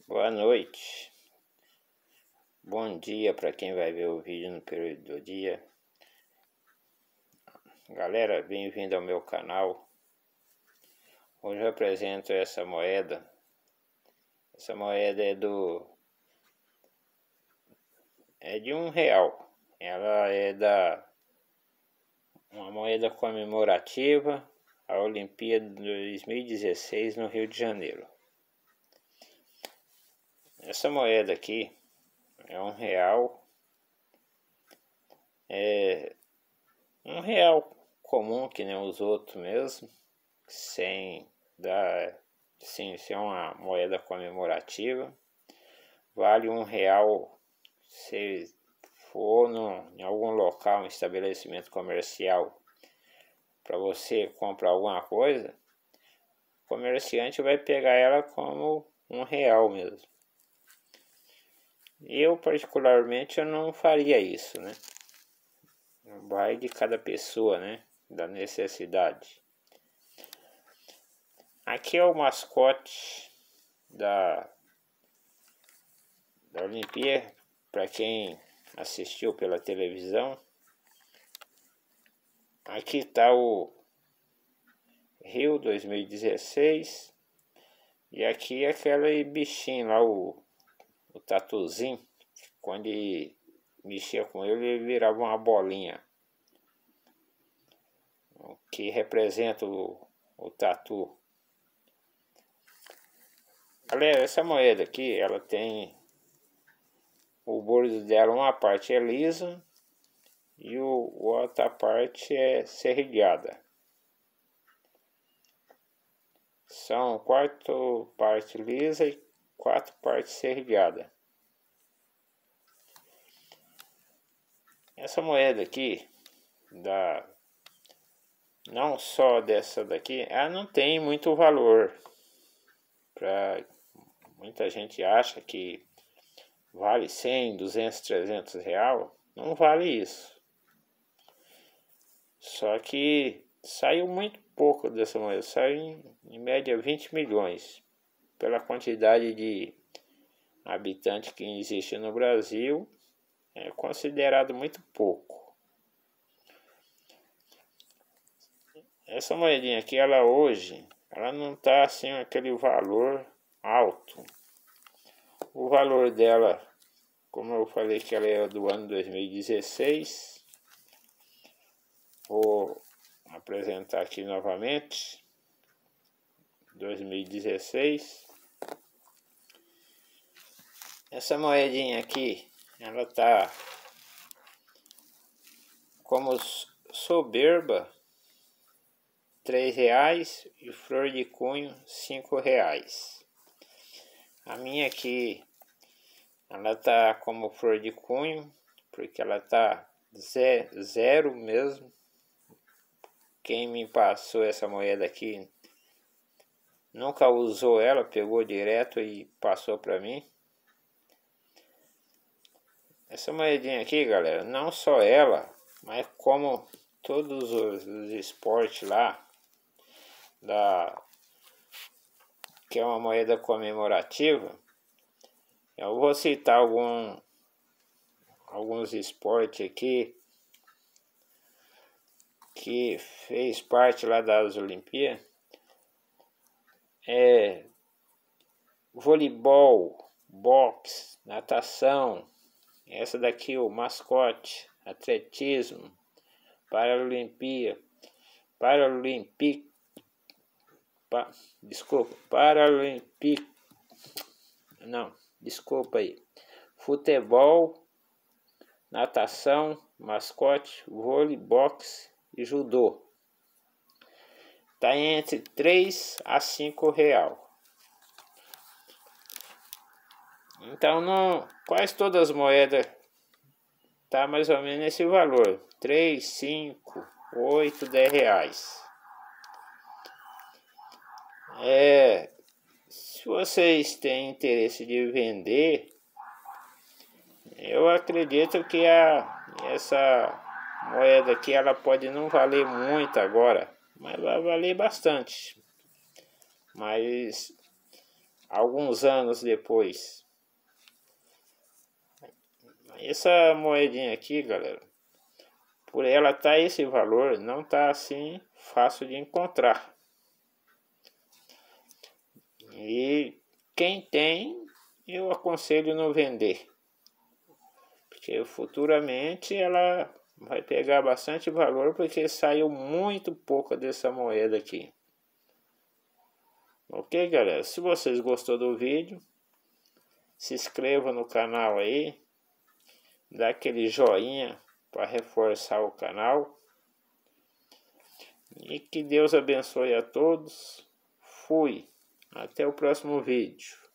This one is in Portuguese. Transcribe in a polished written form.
Boa noite, bom dia para quem vai ver o vídeo no período do dia. Galera, bem-vindo ao meu canal. Hoje eu apresento essa moeda. Essa moeda é de R$1. Ela é uma moeda comemorativa à Olimpíada de 2016 no Rio de Janeiro. Essa moeda aqui é R$1. É R$1 comum, que nem os outros mesmo, sem ser uma moeda comemorativa. Vale R$1 se for em algum local, um estabelecimento comercial, para você comprar alguma coisa, o comerciante vai pegar ela como R$1 mesmo. Eu particularmente eu não faria isso, né? Vai de cada pessoa, né? Da necessidade. Aqui é o mascote da Olimpíada, para quem assistiu pela televisão. Aqui está o Rio 2016. E aqui é aquele bichinho lá, o tatuzinho. Quando ele mexia com ele virava uma bolinha, que representa o tatu. Galera, essa moeda aqui, ela tem o bordo dela, uma parte é lisa e outra parte é serrilhada. São 4 partes lisas e 4 partes serrilhadas. Essa moeda aqui, não só dessa daqui, ela não tem muito valor. Muita gente acha que vale 100, 200, 300 reais. Não vale isso. Só que saiu muito pouco dessa moeda. Saiu em média 20 milhões. Pela quantidade de habitantes que existe no Brasil, é considerado muito pouco. Essa moedinha aqui, ela hoje, ela não está assim aquele valor alto. O valor dela, como eu falei que ela é do ano 2016, vou apresentar aqui novamente. 2016. Essa moedinha aqui, ela tá como soberba R$3 e flor de cunho R$5. A minha aqui, ela tá como flor de cunho, porque ela tá zero mesmo. Quem me passou essa moeda aqui nunca usou ela, pegou direto e passou para mim. Essa moedinha aqui, galera, não só ela, mas como todos os esportes lá, que é uma moeda comemorativa. Eu vou citar alguns esportes aqui que fez parte lá das Olimpíadas. Voleibol, boxe, natação. Essa daqui, o mascote, atletismo, Paralimpíada, futebol, natação, mascote, vôlei, boxe e judô. Tá entre R$3 a R$5. Então, quase todas as moedas tá mais ou menos nesse valor: 3, 5, 8, R$10. Se vocês têm interesse de vender, eu acredito que essa moeda aqui, ela pode não valer muito agora, mas vai valer bastante. Mas alguns anos depois. Essa moedinha aqui, galera, por ela tá esse valor, não tá assim fácil de encontrar. E quem tem, eu aconselho não vender, porque futuramente ela vai pegar bastante valor, porque saiu muito pouco dessa moeda aqui. Ok, galera? Se vocês gostou do vídeo, se inscreva no canal aí, dá aquele joinha para reforçar o canal. E que Deus abençoe a todos. Fui. Até o próximo vídeo.